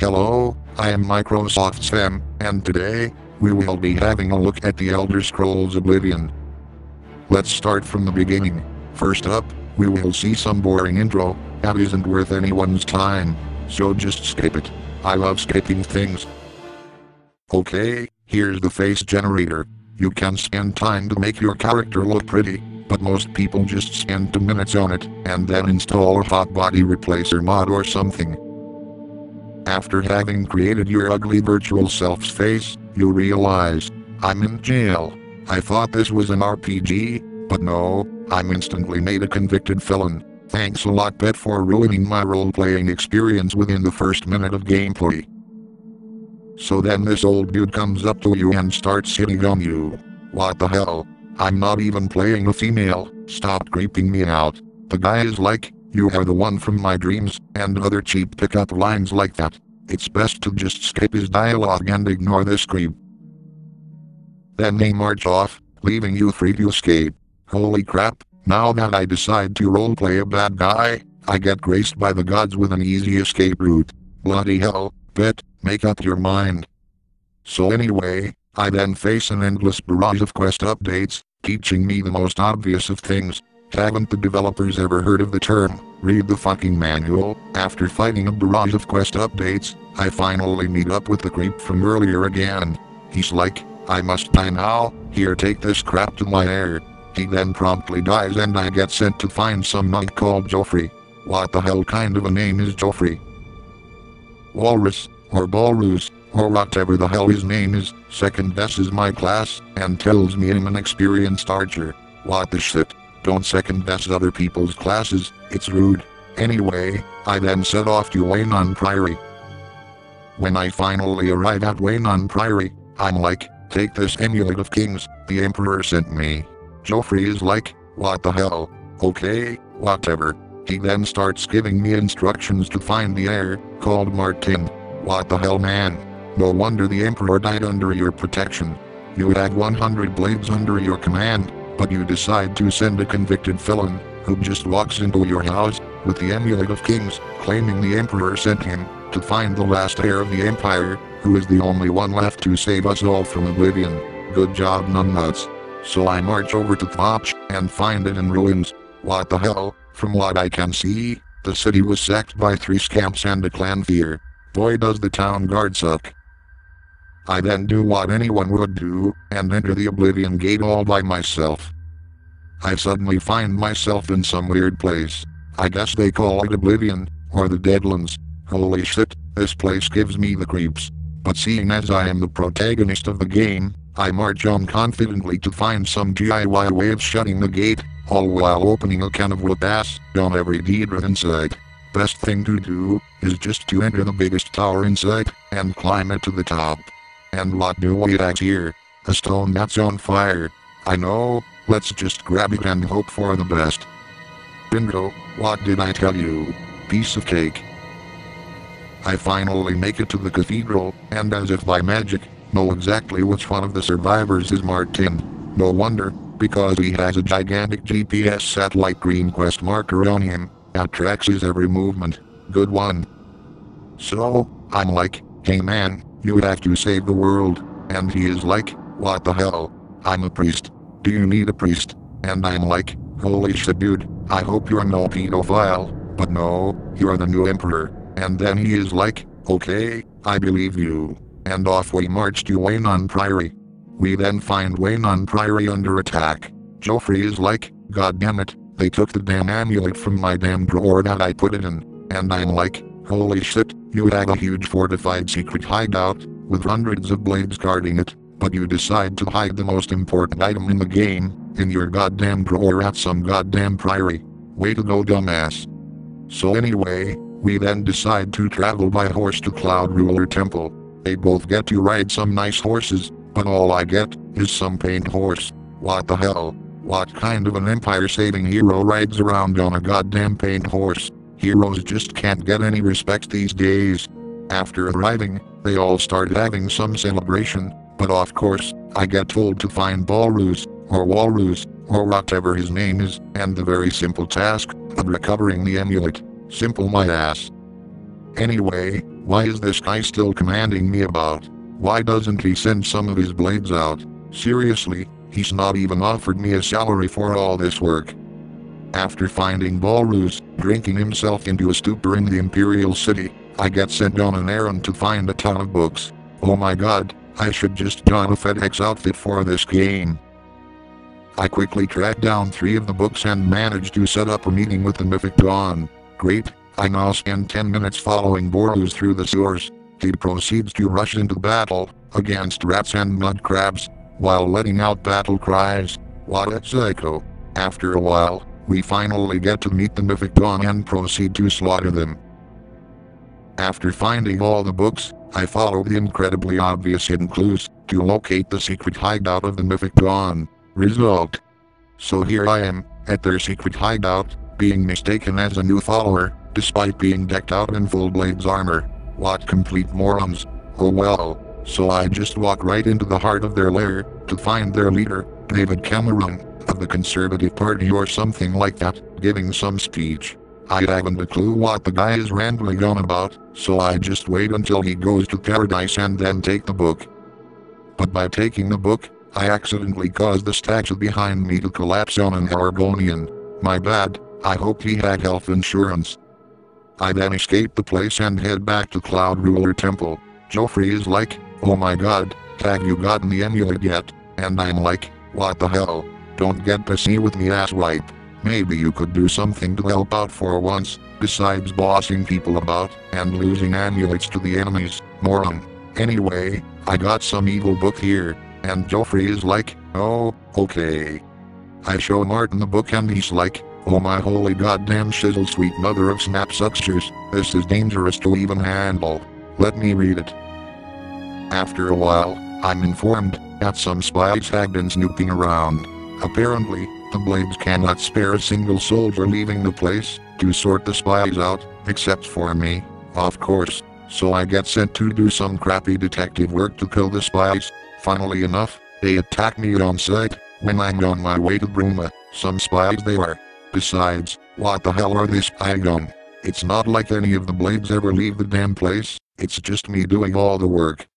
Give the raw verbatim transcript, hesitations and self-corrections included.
Hello, I am Microsoft's Fem, and today, we will be having a look at the Elder Scrolls Oblivion. Let's start from the beginning. First up, we will see some boring intro, that isn't worth anyone's time, so just skip it. I love skipping things. Okay, here's the face generator. You can spend time to make your character look pretty, but most people just spend two minutes on it, and then install a hot body replacer mod or something. After having created your ugly virtual self's face, you realize, I'm in jail. I thought this was an R P G, but no, I'm instantly made a convicted felon. Thanks a lot, pet, for ruining my role-playing experience within the first minute of gameplay. So then this old dude comes up to you and starts hitting on you. What the hell? I'm not even playing a female, stop creeping me out. The guy is like, you are the one from my dreams, and other cheap pickup lines like that. It's best to just skip his dialogue and ignore this creep. Then they march off, leaving you free to escape. Holy crap, now that I decide to roleplay a bad guy, I get graced by the gods with an easy escape route. Bloody hell, pet, make up your mind. So anyway, I then face an endless barrage of quest updates, teaching me the most obvious of things. Haven't the developers ever heard of the term, read the fucking manual? After fighting a barrage of quest updates, I finally meet up with the creep from earlier again. He's like, I must die now, here, take this crap to my heir. He then promptly dies and I get sent to find some knight called Joffrey. What the hell kind of a name is Joffrey? Walrus, or Balrus, or whatever the hell his name is, second guesses my class, and tells me I'm an experienced archer. What the shit? Don't second guess other people's classes, it's rude. Anyway, I then set off to Waynon Priory. When I finally arrive at Waynon Priory, I'm like, take this amulet of kings, the emperor sent me. Joffrey is like, what the hell? Okay, whatever. He then starts giving me instructions to find the heir, called Martin. What the hell, man? No wonder the emperor died under your protection. You had one hundred blades under your command, but you decide to send a convicted felon, who just walks into your house, with the amulet of kings, claiming the emperor sent him, to find the last heir of the empire, who is the only one left to save us all from Oblivion. Good job, numbnuts. So I march over to Thopch, and find it in ruins. What the hell? From what I can see, the city was sacked by three scamps and a clan fear. Boy, does the town guard suck. I then do what anyone would do, and enter the Oblivion gate all by myself. I suddenly find myself in some weird place. I guess they call it Oblivion, or the Deadlands. Holy shit, this place gives me the creeps. But seeing as I am the protagonist of the game, I march on confidently to find some D I Y way of shutting the gate, all while opening a can of whoop ass on every Deidre in sight. Best thing to do, is just to enter the biggest tower in sight, and climb it to the top. And what do we have here? A stone that's on fire. I know, let's just grab it and hope for the best. Bingo, what did I tell you? Piece of cake. I finally make it to the cathedral, and as if by magic, know exactly which one of the survivors is Martin. No wonder, because he has a gigantic G P S satellite green quest marker on him, that tracks his every movement. Good one. So, I'm like, hey man, you have to save the world, and he is like, what the hell? I'm a priest. Do you need a priest? And I'm like, holy shit dude, I hope you're no pedophile, but no, you're the new emperor. And then he is like, okay, I believe you. And off we march to Waynon Priory. We then find Waynon Priory under attack. Joffrey is like, god damn it, they took the damn amulet from my damn drawer that I put it in. And I'm like, holy shit, you have a huge fortified secret hideout, with hundreds of blades guarding it, but you decide to hide the most important item in the game, in your goddamn drawer at some goddamn priory. Way to go, dumbass. So anyway, we then decide to travel by horse to Cloud Ruler Temple. They both get to ride some nice horses, but all I get, is some paint horse. What the hell? What kind of an empire-saving hero rides around on a goddamn paint horse? Heroes just can't get any respect these days. After arriving, they all start having some celebration, but of course, I get told to find Balrus, or Walrus, or whatever his name is, and the very simple task of recovering the amulet. Simple my ass. Anyway, Why is this guy still commanding me about? Why doesn't he send some of his blades out? Seriously, he's not even offered me a salary for all this work. After finding Balrus, drinking himself into a stupor in the Imperial City, I get sent on an errand to find a ton of books. Oh my god, I should just join a FedEx outfit for this game. I quickly track down three of the books and manage to set up a meeting with the Mythic Dawn. Great, I now spend ten minutes following Balrus through the sewers. He proceeds to rush into battle against rats and mud crabs, while letting out battle cries. What a psycho. After a while, we finally get to meet the Mythic Dawn and proceed to slaughter them. After finding all the books, I follow the incredibly obvious hidden clues to locate the secret hideout of the Mythic Dawn. Result. So here I am, at their secret hideout, being mistaken as a new follower, despite being decked out in full Blades armor. What complete morons. Oh well. So I just walk right into the heart of their lair, to find their leader, David Cameron, of the Conservative Party or something like that, giving some speech. I haven't a clue what the guy is rambling on about, so I just wait until he goes to paradise and then take the book. But by taking the book, I accidentally caused the statue behind me to collapse on an Argonian. My bad, I hope he had health insurance. I then escape the place and head back to Cloud Ruler Temple. Joffrey is like, oh my god, have you gotten the amulet yet? And I'm like, what the hell? Don't get pissy with me, asswipe. Maybe you could do something to help out for once, besides bossing people about and losing amulets to the enemies, moron. Anyway, I got some evil book here, and Joffrey is like, oh, okay. I show Martin the book and he's like, oh my holy goddamn shizzle sweet mother of snapsucksters, this is dangerous to even handle. Let me read it. After a while, I'm informed that some spies have been snooping around. Apparently, the Blades cannot spare a single soldier leaving the place to sort the spies out, except for me, of course. So I get sent to do some crappy detective work to kill the spies. Funnily enough, they attack me on sight when I'm on my way to Bruma. Some spies they are. Besides, what the hell are they spying on? It's not like any of the Blades ever leave the damn place. It's just me doing all the work.